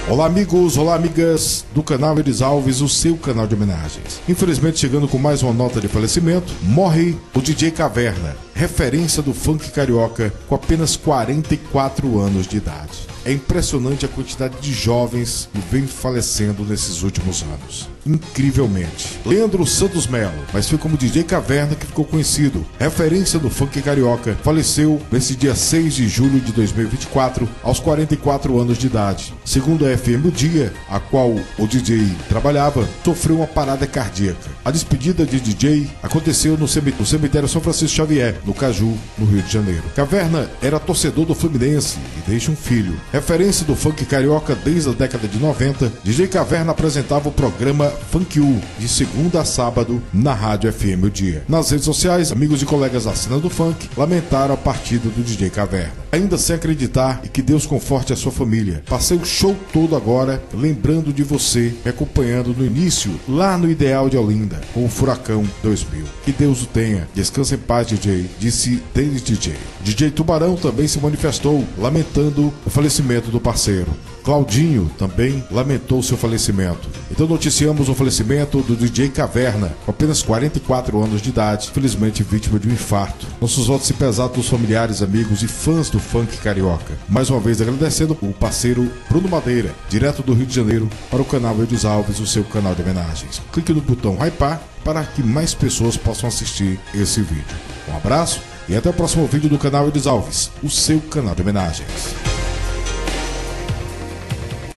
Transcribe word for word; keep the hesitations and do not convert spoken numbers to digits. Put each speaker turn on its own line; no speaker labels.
Olá amigos, olá amigas do canal Elis Alves, o seu canal de homenagens. Infelizmente, chegando com mais uma nota de falecimento, morre o D J Caverna, referência do funk carioca, com apenas quarenta e quatro anos de idade. É impressionante a quantidade de jovens que vem falecendo nesses últimos anos. Incrivelmente. Leandro Santos Melo, mas foi como D J Caverna que ficou conhecido. Referência do funk carioca, faleceu nesse dia seis de julho de dois mil e vinte e quatro, aos quarenta e quatro anos de idade. Segundo a F M O Dia, a qual o D J trabalhava, sofreu uma parada cardíaca. A despedida de D J aconteceu no cemitério São Francisco Xavier, no Caju, no Rio de Janeiro. Caverna era torcedor do Fluminense e deixa um filho. Referência do funk carioca desde a década de noventa, D J Caverna apresentava o programa Funk U, de segunda a sábado, na rádio F M O Dia. Nas redes sociais, amigos e colegas da cena do funk lamentaram a partida do D J Caverna. Ainda sem acreditar, e que Deus conforte a sua família. Passei o show todo agora, lembrando de você, me acompanhando no início, lá no Ideal de Olinda, com o Furacão dois mil. Que Deus o tenha. Descansa em paz, D J, disse Denis D J. D J Tubarão também se manifestou, lamentando o falecimento do parceiro. Claudinho também lamentou seu falecimento. Então noticiamos o falecimento do D J Caverna, com apenas quarenta e quatro anos de idade, felizmente vítima de um infarto. Nossos votos e pesados dos familiares, amigos e fãs do funk carioca. Mais uma vez agradecendo o parceiro Bruno Madeira, direto do Rio de Janeiro, para o canal Elis Alves, o seu canal de homenagens. Clique no botão hypar para que mais pessoas possam assistir esse vídeo. Um abraço e até o próximo vídeo do canal Elis Alves, o seu canal de homenagens.